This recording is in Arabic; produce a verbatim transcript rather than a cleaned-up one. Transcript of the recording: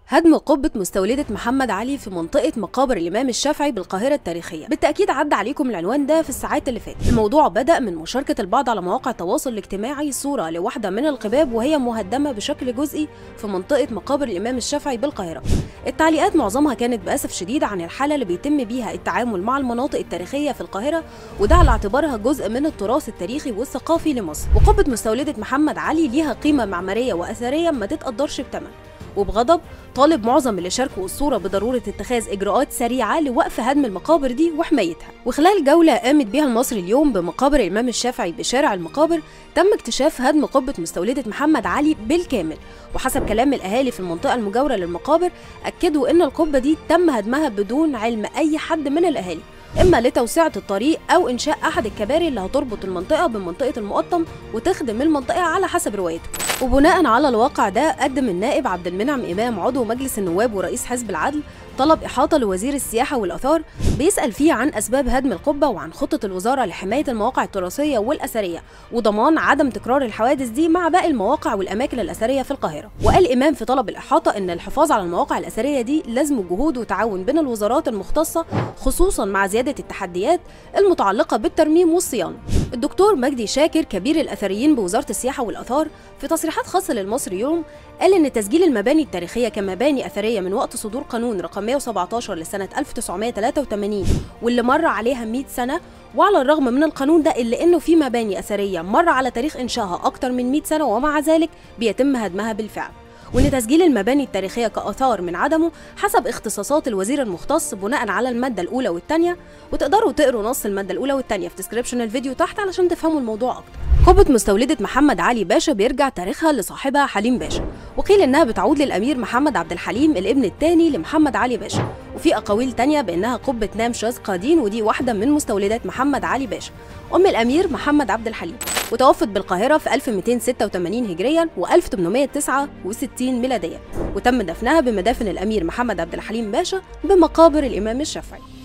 هدم قبة مستولدة محمد علي في منطقة مقابر الإمام الشافعي بالقاهرة التاريخية. بالتأكيد عدى عليكم العنوان ده في الساعات اللي فاتت. الموضوع بدأ من مشاركة البعض على مواقع التواصل الاجتماعي صورة لواحدة من القباب وهي مهدمة بشكل جزئي في منطقة مقابر الإمام الشافعي بالقاهرة. التعليقات معظمها كانت بأسف شديد عن الحالة اللي بيتم بيها التعامل مع المناطق التاريخية في القاهرة، وده على اعتبارها جزء من التراث التاريخي والثقافي لمصر. وقبة مستولدة محمد علي ليها قيمة معمارية وأثرية ما تتقدرش بثمن. وبغضب طالب معظم اللي شاركوا الصورة بضرورة اتخاذ إجراءات سريعة لوقف هدم المقابر دي وحمايتها. وخلال جولة قامت بها المصري اليوم بمقابر الإمام الشافعي بشارع المقابر، تم اكتشاف هدم قبة مستولدة محمد علي بالكامل. وحسب كلام الأهالي في المنطقة المجاورة للمقابر، أكدوا إن القبة دي تم هدمها بدون علم أي حد من الأهالي، إما لتوسعة الطريق أو إنشاء أحد الكباري اللي هتربط المنطقة بمنطقة المقطم وتخدم المنطقة على حسب روايته. وبناء على الواقع ده، قدم النائب عبد المنعم إمام عضو مجلس النواب ورئيس حزب العدل طلب إحاطة لوزير السياحة والآثار بيسأل فيه عن أسباب هدم القبة وعن خطة الوزارة لحماية المواقع التراثية والأثرية وضمان عدم تكرار الحوادث دي مع باقي المواقع والأماكن الأثرية في القاهرة. وقال إمام في طلب الإحاطة إن الحفاظ على المواقع الأثرية دي لازم جهود وتعاون بين الوزارات المختصة، خصوصا مع زيادة التحديات المتعلقة بالترميم والصيانة. الدكتور مجدي شاكر كبير الأثريين بوزارة السياحة والآثار في تصريحات خاصة للمصري يوم قال إن تسجيل المباني التاريخية كمباني أثرية من وقت صدور قانون رقم مئة وسبعتاشر لسنة ألف وتسعمئة وثلاثة وثمانين واللي مر عليها مئة سنة، وعلى الرغم من القانون ده إلا إنه في مباني أثرية مر على تاريخ إنشائها أكتر من مئة سنة ومع ذلك بيتم هدمها بالفعل. وإن تسجيل المباني التاريخية كآثار من عدمه حسب اختصاصات الوزير المختص بناء على المادة الأولى والثانية، وتقدروا تقروا نص المادة الأولى والثانية في ديسكريبشن الفيديو تحت علشان تفهموا الموضوع أكتر. قبة مستولدة محمد علي باشا بيرجع تاريخها لصاحبها حليم باشا، وقيل إنها بتعود للأمير محمد عبد الحليم الابن الثاني لمحمد علي باشا، وفي أقاويل تانية بأنها قبة نام شاذ قادين، ودي واحدة من مستولدات محمد علي باشا أم الأمير محمد عبد الحليم، وتوفت بالقاهرة في ألف ومئتين وستة وثمانين هجريا وألف وثمانمئة وتسعة وستين ميلاديا، وتم دفنها بمدافن الأمير محمد عبد الحليم باشا بمقابر الإمام الشافعي.